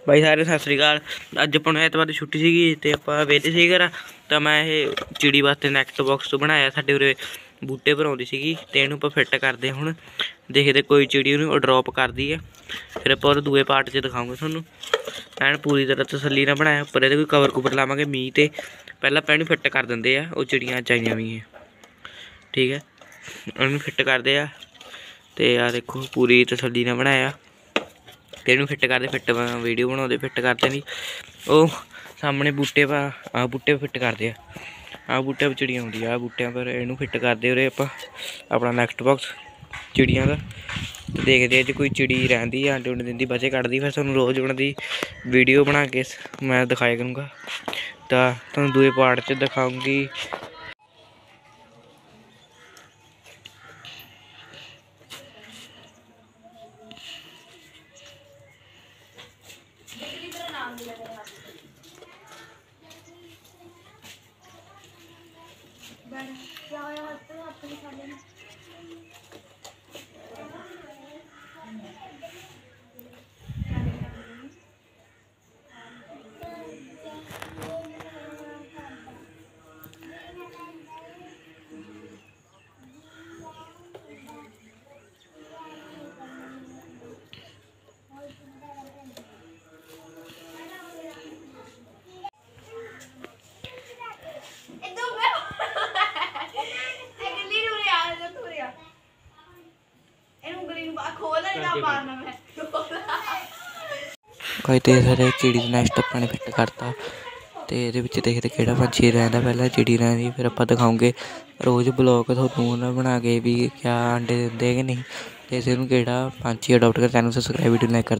ਬਾਈ ਸਾਰੇ ਸਤਿ ਸ਼੍ਰੀ ਅਕਾਲ। ਅੱਜ ਆਪਾਂ ਨੂੰ ਐਤਵਾਰ ਦੀ ਛੁੱਟੀ ਸੀਗੀ ਅਤੇ ਆਪਾਂ ਵਿਹਲੇ ਸੀ ਘਰ। ਤਾਂ ਮੈਂ ਇਹ ਚਿੜੀ ਵਾਸਤੇ ਨੈਕਸਟ ਬਾਕਸ ਤੋਂ ਬਣਾਇਆ। ਸਾਡੇ ਉਰੇ ਬੂਟੇ ਪਰ ਆਉਂਦੀ ਸੀਗੀ ਅਤੇ ਇਹਨੂੰ ਆਪਾਂ ਫਿੱਟ ਕਰਦੇ ਹੁਣ। ਦੇਖਦੇ ਕੋਈ ਚਿੜੀ ਉਹਨੂੰ ਡਰੋਪ ਕਰਦੀ ਹੈ, ਫਿਰ ਆਪਾਂ ਉਹਦੇ ਦੂਏ ਪਾਰਟ 'ਚ ਦਿਖਾਉਂਗੇ ਤੁਹਾਨੂੰ। ਐਨ ਪੂਰੀ ਤਰ੍ਹਾਂ ਤਸੱਲੀ ਨਾਲ ਬਣਾਇਆ। ਉੱਪਰ ਇਹਦੇ ਕੋਈ ਕਵਰ ਕੁਵਰ ਲਾਵਾਂਗੇ ਮੀਂਹ ਤੇ। ਪਹਿਲਾਂ ਆਪਾਂ ਇਹਨੂੰ ਫਿੱਟ ਕਰ ਦਿੰਦੇ ਆ, ਉਹ ਚਿੜੀਆਂ ਚਾਈਆਂ ਵੀ ਹੈ, ਠੀਕ ਹੈ। ਉਹਨੂੰ ਫਿੱਟ ਕਰਦੇ ਆ ਅਤੇ ਆਹ ਦੇਖੋ ਪੂਰੀ ਤਸੱਲੀ ਨਾਲ ਬਣਾਇਆ। ਅਤੇ ਇਹਨੂੰ ਫਿੱਟ ਕਰਦੇ, ਫਿੱਟ ਵੀਡੀਓ ਬਣਾਉਂਦੇ ਫਿੱਟ ਕਰਦੇ ਨਹੀਂ। ਉਹ ਸਾਹਮਣੇ ਬੂਟੇ ਪਾ, ਆਹ ਬੂਟੇ ਫਿੱਟ ਕਰਦੇ ਆ, ਆਹ ਬੂਟਿਆਂ ਪਰ ਚਿੜੀਆਂ ਆਉਂਦੀ ਆਹ ਬੂਟਿਆਂ ਪਰ। ਇਹਨੂੰ ਫਿੱਟ ਕਰਦੇ ਉਰੇ ਆਪਾਂ ਆਪਣਾ ਨੈਕਸਟ ਬਾਕਸ ਚਿੜੀਆਂ ਦਾ। ਅਤੇ ਦੇਖਦੇ ਜੇ ਕੋਈ ਚਿੜੀ ਰਹਿੰਦੀ ਆ ਆਂਡੇ ਉਂਡੇ ਦਿੰਦੀ ਬੱਚੇ ਕੱਢਦੀ, ਫਿਰ ਤੁਹਾਨੂੰ ਰੋਜ਼ ਉਹਨਾਂ ਦੀ ਵੀਡੀਓ ਬਣਾ ਕੇ ਮੈਂ ਦਿਖਾਇਆ ਕਰੂੰਗਾ। ਤਾਂ ਤੁਹਾਨੂੰ ਦੂਏ ਪਾਰਟ 'ਚ ਦਿਖਾਊਂਗੀ। ਕਈ ਤੇ ਸਾਰੇ ਚਿੜੀ ਦਾ ਨੈਕਸਟ ਆਪਾਂ ਨੇ ਫਿੱਟ ਕਰਤਾ। ਅਤੇ ਇਹਦੇ ਵਿੱਚ ਦੇਖਦੇ ਕਿਹੜਾ ਪੰਛੀ ਰਹਿੰਦਾ, ਪਹਿਲਾਂ ਚਿੜੀ ਰਹਿੰਦੀ, ਫਿਰ ਆਪਾਂ ਦਿਖਾਉਂਗੇ ਰੋਜ਼ ਬਲੌਗ ਤੁਹਾਨੂੰ ਉਹਨਾਂ ਬਣਾ ਕੇ ਵੀ ਕਿਆ ਆਂਡੇ ਦਿੰਦੇ ਕਿ ਨਹੀਂ, ਅਤੇ ਇਸ ਨੂੰ ਕਿਹੜਾ ਪੰਛੀ ਅਡੋਪਟ ਕਰ। ਚੈਨਲ ਸਬਸਕ੍ਰਾਈਬ ਵੀਡੀਓ ਲਾਈਕ ਕਰ।